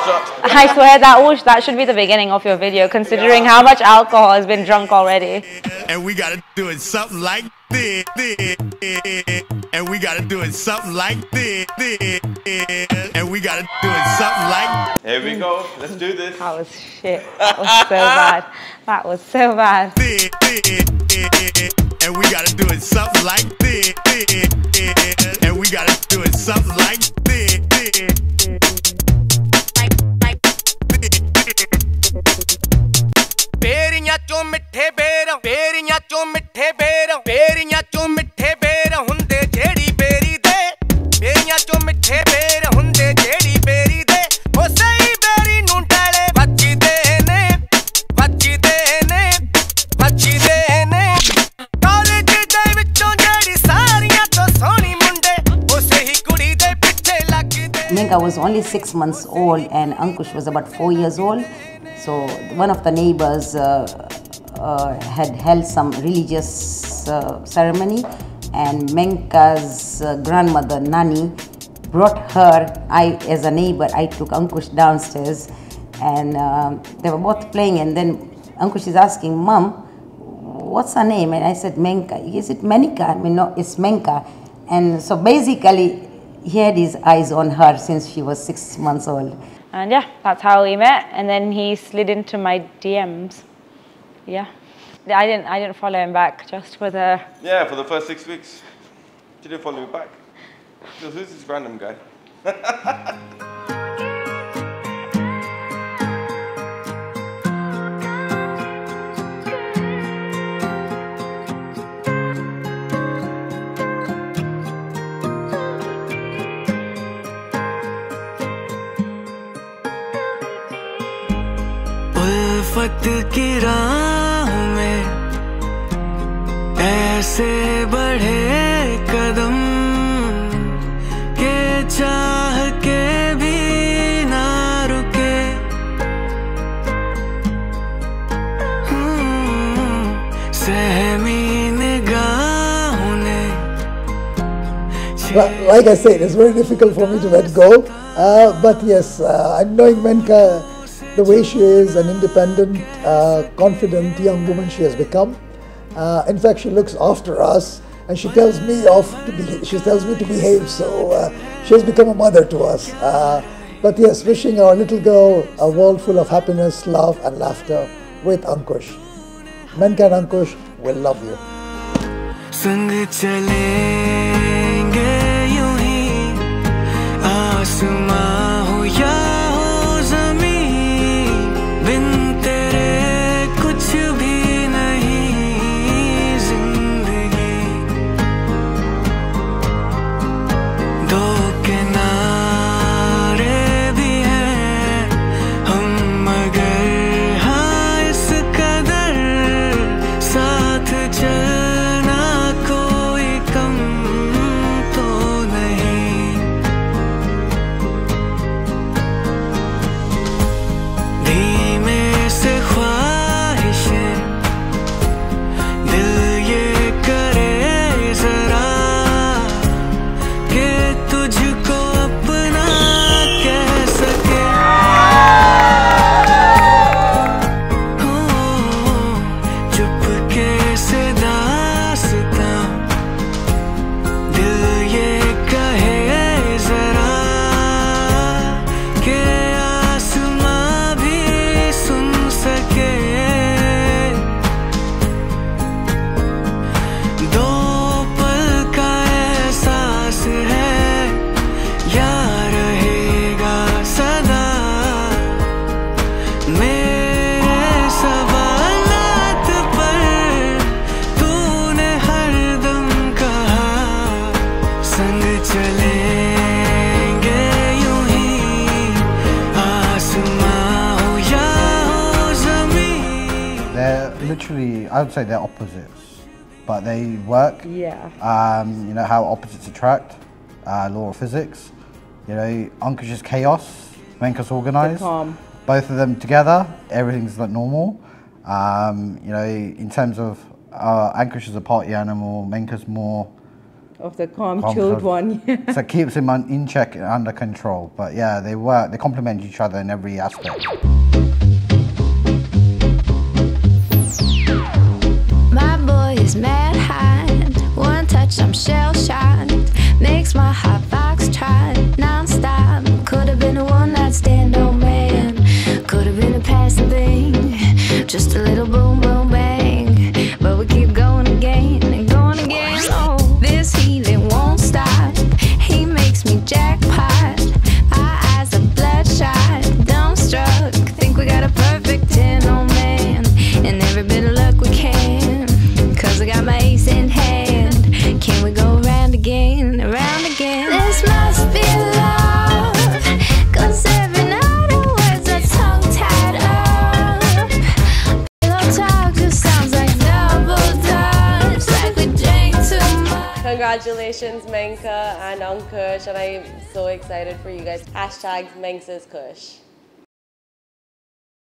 shot. I swear that should be the beginning of your video, considering how much alcohol has been drunk already. And we gotta do it something like this. And we gotta do it something like this. And we gotta do it something like. Here we go. Let's do this. That was shit. That was so bad. That was so bad. And we gotta do it something like this. And we gotta do it something like this. बेरियां चों मिठे बेर बेरियां चों मिठे बेर बेरियां चों मिठे बेर हुंदे जेड़ी बेरी दे बेरियां चों मिठे बेर हुंदे जेड़ी बेरी दे ओ सही बेरी नूं डाले वजदे ने कॉलेज दे विचों जेड़ी सारियां तो सोहनी मुंडे ओ सही कुड़ी दे पिछे लगदे. Menka was only 6 months old and Ankush was about 4 years old. So one of the neighbors had held some religious ceremony, and Menka's grandmother Nani brought her. As a neighbor, I took Ankush downstairs, and they were both playing. And then Ankush is asking, "Mom, what's her name?" And I said, "Menka." Is it Menika? I mean, no, it's Menka. And so basically, he had his eyes on her since she was 6 months old. And yeah, that's how we met. And then he slid into my DMs. Yeah. I didn't follow him back just for the... Yeah, for the first 6 weeks. You didn't follow me back. So who's this random guy? उल्फत की राह में ऐसे बढ़े कदम के चाह के भी ना रुके. सहमी निगाहों ने. Like I said, it's very difficult for me to let go. But yes, knowing Menka, the way she is, an independent, confident young woman she has become. In fact, she looks after us, and she tells me to behave. So she has become a mother to us. But yes, wishing our little girl a world full of happiness, love, and laughter with Ankush. Menka and Ankush will love you. संग चलेंगे यूं ही आसमां हो या हो ज़मीं बिन तेरे कुछ भी नहीं जिंदगी. दो किनारे भी हैं हम मगर हाँ इस कदर साथ चलना कोई कम तो नहीं. धीमे से ख्वाहिशें दिल ये करे जरा कि तुझको अपना कह सके. चुपके से दास्तां दिल ये कहे जरा कि आसमां भी सुन सके. दो पल का एहसास है या रहेगा सदा मेरे सवालात पर तूने हरदम कहा संग चलेंगे यूं ही आसमां हो या हो ज़मीं. They're literally, I would say they're opposites, but they work. Yeah. You know how opposites attract, law of physics. You know, Ankush is chaos, Menka's organised. Calm. Both of them together, everything's like normal. You know, in terms of Ankush is a party animal, Menka's more of the calm, chilled one. Yeah. So it keeps him in check and under control. But yeah, they complement each other in every aspect. My boy is mad hot. One touch, I'm shell-shocked. Makes my hot box trot non-stop. Could have been a one-night stand, oh man. Could have been a passing thing. Just a little boom, boom, bang. But we keep going again and going again. Oh, this healing won't stop. He makes me jackpot. Our eyes are bloodshot, dumbstruck. Think we got a perfect 10, oh man. And every bit of luck we can. Cause I got my ace in hand. Can we go around again, around again? This must be love. Cause every night our words are tongue-tied up. Pillow talk just sounds like double dutch. Like we drank too much. Congratulations, Menka and Ankush, and I'm so excited for you guys. #Mensa's Kush.